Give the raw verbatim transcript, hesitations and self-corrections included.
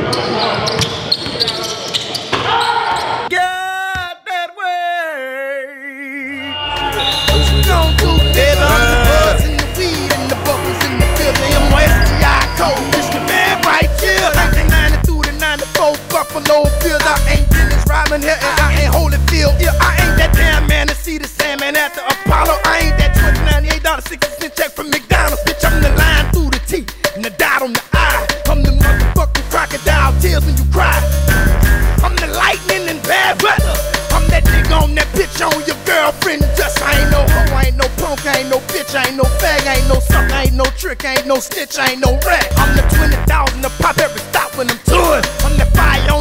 Buffalo Bills, I ain't Dennis Rodman here and I ain't Holyfield. Yeah, I ain't that damn man to see the Sandman at the Apollo. I ain't that twenty ninety-eight dollar sixty cent check from McDonald's. Bitch, I'm the line through the teeth and the dot on the eye. I'm the motherfucking crocodile tears when you cry. I'm the lightning in bad weather. I'm that nigga on that bitch on your girlfriend. Just I ain't no hoe, I ain't no punk, I ain't no bitch, I ain't no fag, I ain't no sucker, I ain't no trick, I ain't no snitch, I ain't no rat. I'm the twenty thousand to pop every stop when I'm touring. I'm that fire on